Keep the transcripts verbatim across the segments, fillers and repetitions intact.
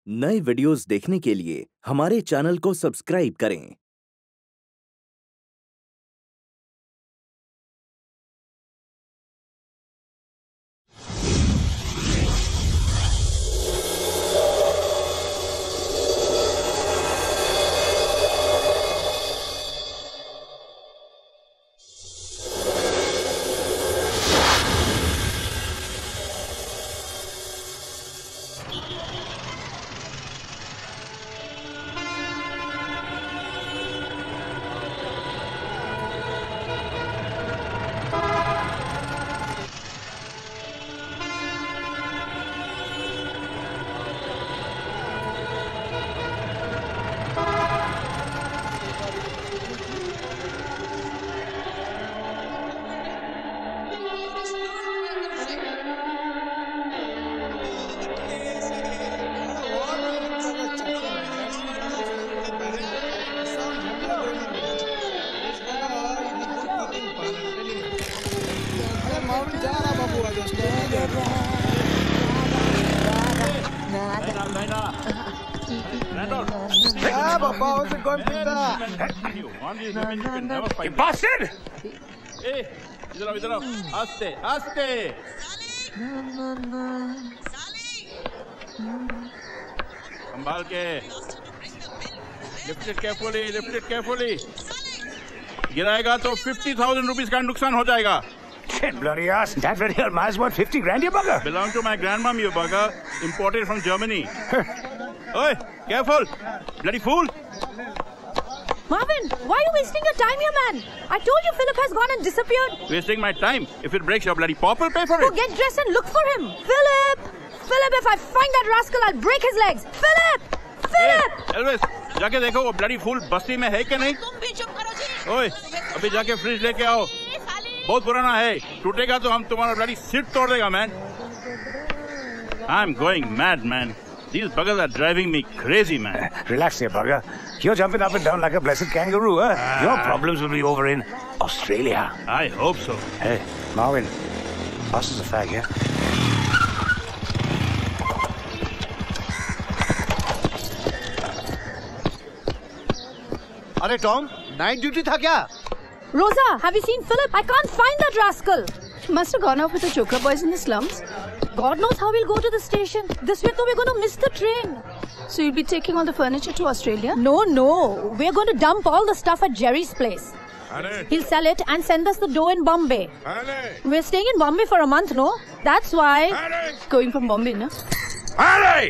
नए वीडियोस देखने के लिए हमारे चैनल को सब्सक्राइब करें। Bastard! Hey, इधर आओ, इधर आओ, आस्ते, आस्ते। संभाल के, lift it carefully, lift it carefully. गिराएगा तो fifty thousand rupees का नुकसान हो जाएगा। Shit, bloody ass! That red hair man's worth fifty grand, you bugger. Belong to my grandmom, you bugger. Imported from Germany. Oi, careful, bloody fool! Marvin, why are you wasting your time here, man? I told you Philip has gone and disappeared. Wasting my time? If it breaks, your bloody pop will pay for Go it. get dressed and look for him. Philip! Philip, if I find that rascal, I'll break his legs. Philip! Philip! Hey, Elvis, जाके देखो वो bloody fool बस्ती में है कि नहीं? ओए, अभी जाके फ्रिज लेके आओ. बहुत पुराना है. टूटेगा तो हम तुम्हारा bloody सिर तोड़ देगा, man. I'm going mad, man. These buggers are driving me crazy, man. Uh, relax here, bugger. You're jumping up and down like a blessed kangaroo, huh? Ah. Your problems will be over in Australia. I hope so. Hey, Marvin, pass us a fag, yeah? अरे Tom, night duty था क्या? Rosa, have you seen Philip? I can't find that rascal. He must have gone off with the Chokra boys in the slums. God knows how we'll go to the station. This way, though, we're going to miss the train. So you'll be taking all the furniture to Australia? No, no. We're going to dump all the stuff at Jerry's place. Anne. He'll sell it and send us the dough in Bombay. Anne. We're staying in Bombay for a month, no? That's why. Anne. Going from Bombay, no? Anne!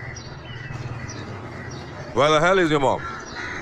Where the hell is your mom?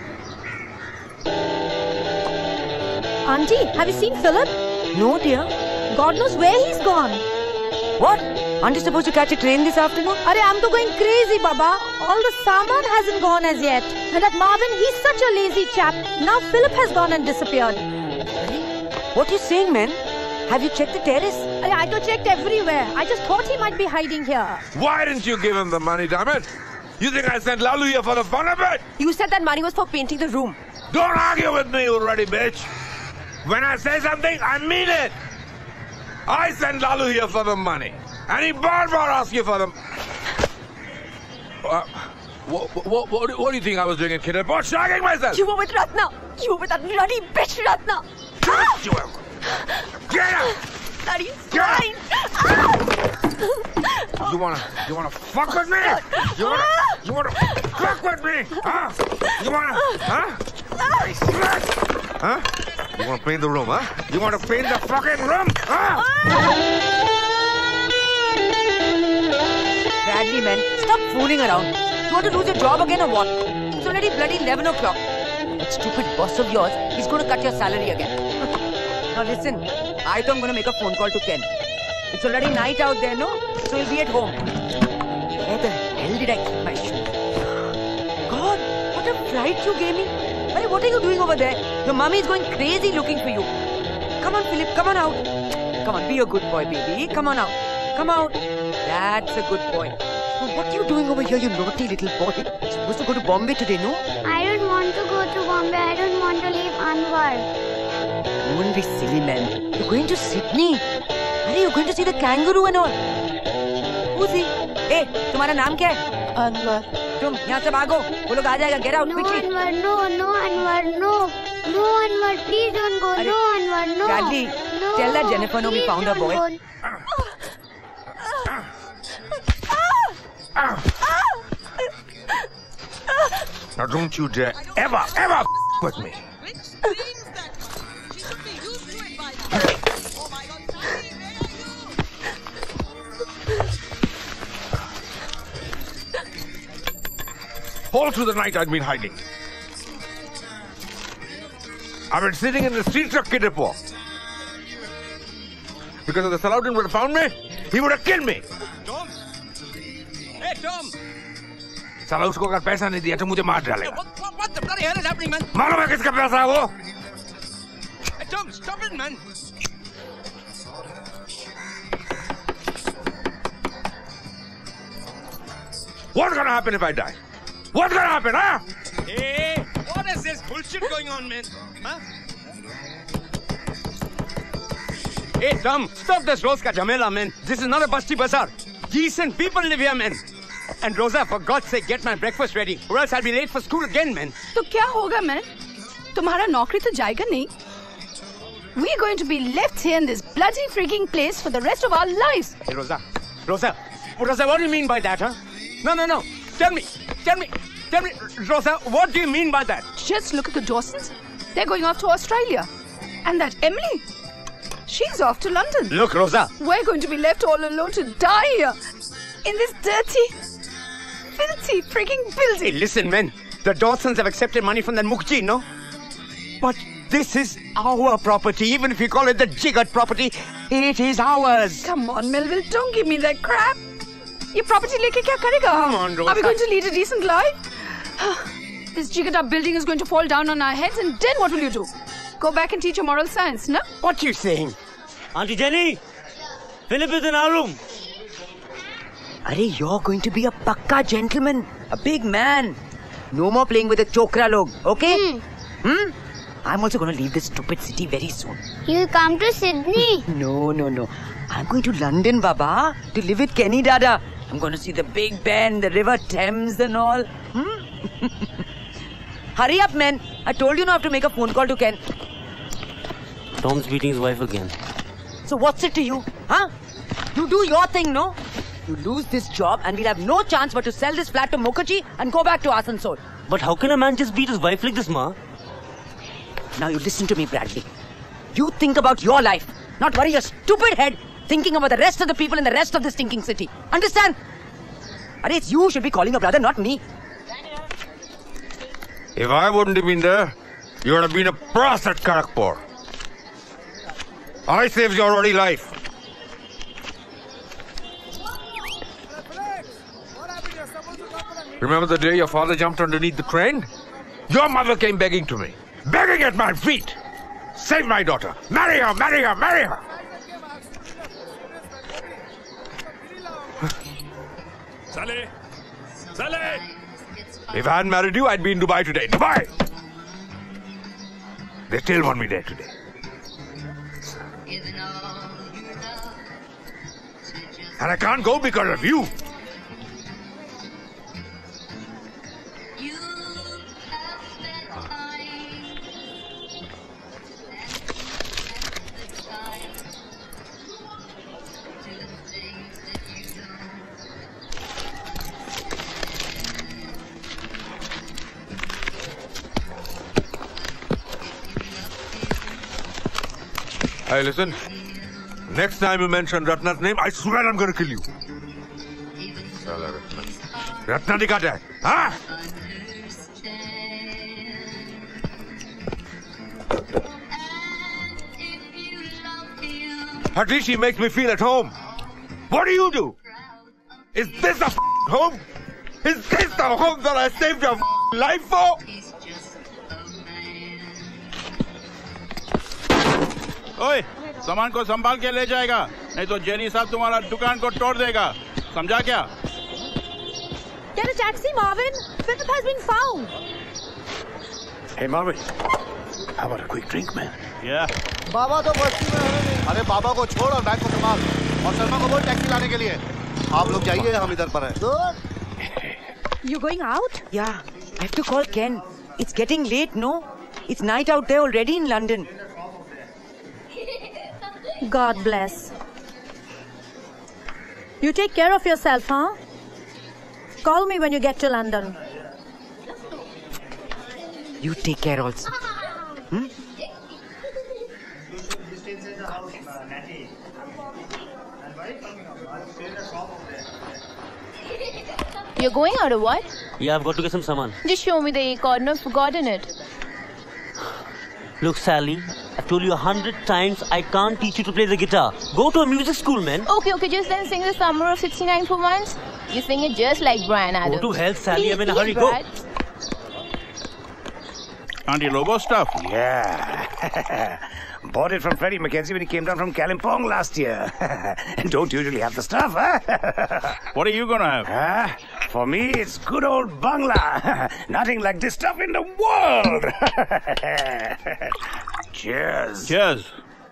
Auntie, have you seen Philip? No, dear. God knows where he's gone. What? Aren't you supposed to catch a train this afternoon? Arey, I'm to going crazy, Baba. All the saman hasn't gone as yet. And that Marvin, he's such a lazy chap. Now Philip has gone and disappeared. What are you saying, man? Have you checked the terrace? Arey, I got checked everywhere. I just thought he might be hiding here. Why didn't you give him the money, damn it? You think I sent Lalu here for the fun of it? You said that money was for painting the room. Don't argue with me, you ruddy bitch. When I say something, I mean it. I sent Lalu here for the money. And he barred for asking for them. Uh, what, what, what, what do you think I was doing in Kidderport? Shagging myself! You were with Ratna. You were with that bloody bitch, Ratna. Ah! You will. Get up! Bloody Get swine! You wanna, you wanna fuck with me? You wanna, you wanna fuck with me? Huh? You wanna, huh? Huh? You wanna paint the room, huh? You wanna paint the fucking room, huh? Bradley, man, stop fooling around. You want to lose your job again or what? It's already bloody eleven o'clock. That stupid boss of yours, he's going to cut your salary again. Now listen, I thought I'm going to make a phone call to Ken. It's already night out there, no? So he'll be at home. Where the hell did I keep my shoe? God, what a fright you gave me. Hey, what are you doing over there? Your mummy is going crazy looking for you. Come on, Philip, come on out. Come on, be a good boy, baby. Come on out. Come out. That's a good boy. Now, what are you doing over here, you naughty little boy? You're supposed to go to Bombay today, no? I don't want to go to Bombay. I don't want to leave Anwar. Don't be silly, man. You're going to Sydney. Are you going to see the kangaroo and all? Who's he? Hey, तुम्हारा नाम क्या है? अनवर, तुम यहाँ से भागो, वो लोग आ जाएगा. Get out No, quickly. Anwar, no, no, Anwar, no. No, Anwar, please don't go. Arre, No, Anwar, no. Bradley, no. tell that Jennifer no we Please found her don't boy. go. Now don't you dare ever, ever with me. All through the night I'd been hiding. I've been sitting in the street truck depot. Because if the Salaudin would have found me, he would have killed me. Tom! Hey, Tom! साला उसको अगर पैसा नहीं दिया तो मुझे मार डालेगा. What, what, what the bloody hell is happening, man? मालूम है किसका पैसा है वो? Hey, Tom, stop it, man! What's gonna happen if I die? What's gonna happen, huh? Hey, what is this bullshit going on, man? Huh? Hey, Tom, stop this Rose ka jamela, man. This is not a basti bazaar. Decent people live here, man. And Rosa, for God's sake, get my breakfast ready, or else I'll be late for school again, man. तो क्या होगा man? तुम्हारा नौकरी तो जाएगा नहीं. We're going to be left here in this bloody freaking place for the rest of our lives. Hey, Rosa, Rosa, Rosa, what do you mean by that, huh? No, no, no. Tell me, tell me, tell me, Rosa, what do you mean by that? Just look at the Dawsons. They're going off to Australia. And that Emily, she's off to London. Look, Rosa. We're going to be left all alone to die here in this dirty, filthy freaking building. Hey, listen, man. The Dawsons have accepted money from that Mukji, no? But this is our property. Even if you call it the Jiggat property, it is ours. Come on, Melville, don't give me that crap. Your property leke kya karega? Come on, Rosa. Are we going to lead a decent life? This Jiggata building is going to fall down on our heads, and then what will you do? Go back and teach your moral science, no? What are you saying? Auntie Jenny, Philip is in our room. Arey, you're going to be a pakka gentleman, a big man. No more playing with the chokra log, okay? Hmm. Hmm? I'm also going to leave this stupid city very soon. You come to Sydney? No, no, no. I'm going to London, Baba, to live with Kenny Dada. I'm going to see the Big Ben, the River Thames and all. Hmm? Hurry up, man. I told you not to make a phone call to Ken. Tom's beating his wife again. So what's it to you? Huh? You do your thing, no? You lose this job and we'll have no chance but to sell this flat to Mukherjee and go back to Asansol. But how can a man just beat his wife like this, Ma? Now you listen to me, Bradley. You think about your life, not worry your stupid head thinking about the rest of the people in the rest of this stinking city. Understand? Arey, it's you who should be calling your brother, not me. If I wouldn't have been there, you would have been a pras at Kharagpur. I saved your already life. Remember the day your father jumped underneath the train? Your mother came begging to me, begging at my feet. Save my daughter. Marry her, marry her, marry her. Saleh! Saleh! If I hadn't married you, I'd be in Dubai today. Dubai! They still want me there today. And I can't go because of you. Hey, listen. Next time you mention Ratna's name, I swear I'm going to kill you. Sala Ratna. Ratna dikata hai, huh? At least she makes me feel at home. What do you do? Is this a home? Is this the home that I saved your life for? ओए, सामान को संभाल के ले जाएगा, नहीं तो jenny साहब तुम्हारा दुकान को तोड़ देगा, समझा क्या? Get a taxi, Marvin. Philip has been found. Hey, Marvin. How about a quick drink, man? Yeah. बाबा तो बस्ती में है नहीं. अरे बाबा को छोड़ और बैग को संभाल और शर्मा को बोल टैक्सी लाने के लिए. आप लोग जाइए, हम इधर पर हैं. You going out? Yeah, I have to call Ken. It's getting late, no? It's night out there already in London. God bless. You take care of yourself, huh? Call me when you get to London. You take care also. Hmm? You're going out or what? Yeah, I've got to get some saman. Just show me the A chord and I've forgotten it. Look, Sally, I've told you a hundred times I can't teach you to play the guitar. Go to a music school, man. Okay, okay, just then sing the Summer of sixty-nine for once. You sing it just like Brian Adams. Go to hell, Sally. Please, I'm in a please, hurry. Brad. Go. Auntie Lobo stuff? Yeah. Bought it from Freddie Mackenzie when he came down from Kalimpong last year. And don't usually have the stuff, huh? What are you gonna have? Huh? For me, it's good old Bangla. Nothing like this stuff in the world. Cheers. Cheers.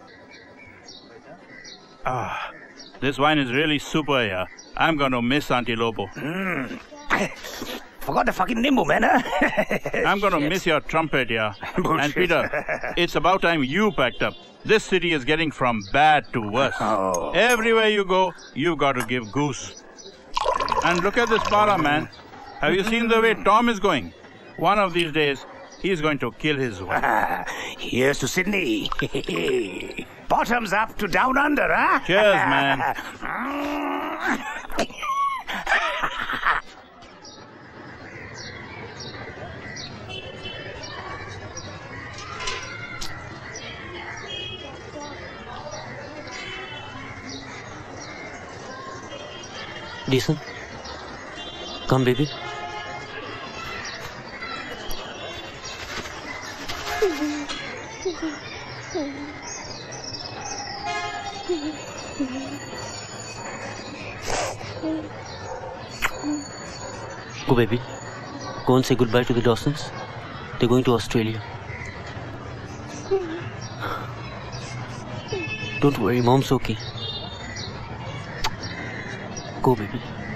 Ah, this wine is really super, yeah. I'm gonna miss Auntie Lobo. Mm. Forgot the fucking nimble, man, huh? I'm gonna miss your trumpet, yeah. Bullshit. And Peter, it's about time you packed up. This city is getting from bad to worse. Oh. Everywhere you go, you got to give goose. And look at this para, man. Have you seen the way Tom is going? One of these days, he's going to kill his wife. Here's to Sydney. Bottoms up to down under, huh? Cheers, man. Decent. Come, baby. Go, baby. Go and say goodbye to the Dawsons. They're going to Australia. Don't worry, Mom's okay. Go, baby.